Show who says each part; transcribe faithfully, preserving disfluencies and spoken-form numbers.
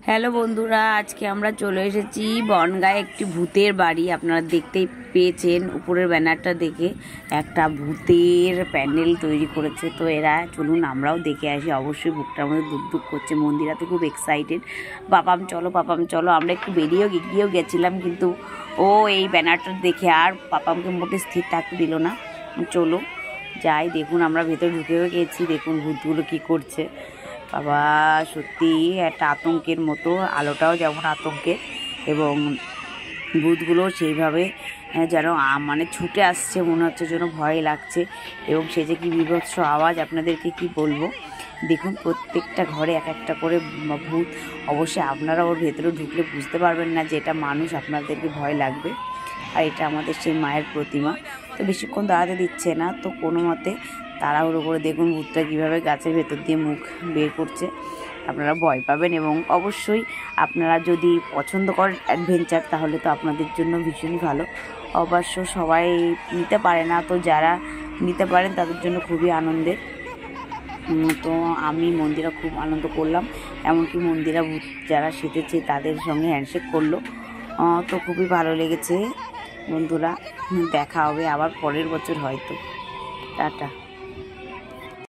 Speaker 1: Hello বন্ধুরা, আজকে আমরা চলে এসেছি বনগাঁয় একটি ভূতের বাড়ি। আপনারা দেখতেই পেয়েছেন উপরের ব্যানারটা দেখে, একটা ভূতের প্যান্ডেল তৈরি করেছে। তো এরা চলুন আমরাও দেখে আসি। অবশ্যই বুকটার মধ্যে দুক দুক করছে, মন্দিরা তো খুব এক্সাইটেড। পাপাম চলো পাপাম চলো। আমরা একটু বেরিয়েও গিয়েও গেছিলাম, কিন্তু ও এই ব্যানারটা দেখে আর পাপামকে মোটে স্থির থাকতে দিল না। চলো যাই, দেখুন আমরা ভেতরে ঢুকেও গেছি। দেখুন ভূতগুলো কী করছে। বাবা, সত্যি একটা আতঙ্কের মতো, আলোটাও যেমন আতঙ্কের এবং ভূতগুলো সেইভাবে যেন মানে ছুটে আসছে, মনে হচ্ছে যেন ভয় লাগছে। এবং সে যে কী বীভৎস আওয়াজ, আপনাদেরকে কি বলবো। দেখুন প্রত্যেকটা ঘরে এক একটা করে ভূত। অবশ্যই আপনারা ওর ভেতরে ঢুকলে বুঝতে পারবেন না যে এটা মানুষ, আপনাদেরকে ভয় লাগবে। আর এটা আমাদের সেই মায়ের প্রতিমা। তো বেশিক্ষণ দাঁড়াতে দিচ্ছে না, তো কোনো মতে তাড়াহুড়ো করে দেখুন ভূতটা কীভাবে গাছের ভেতর দিয়ে মুখ বের করছে। আপনারা ভয় পাবেন এবং অবশ্যই আপনারা যদি পছন্দ করেন অ্যাডভেঞ্চার, তাহলে তো আপনাদের জন্য ভীষণই ভালো। অবশ্য সবাই নিতে পারে না, তো যারা নিতে পারেন তাদের জন্য খুবই আনন্দের। তো আমি মন্দিরা খুব আনন্দ করলাম, এমনকি মন্দিরা ভূত যারা সেজেছে তাদের সঙ্গে হ্যান্ডশেক করলো। তো খুবই ভালো লেগেছে বন্ধুরা। দেখা হবে আবার পরের বছর হয়তো। টাটা।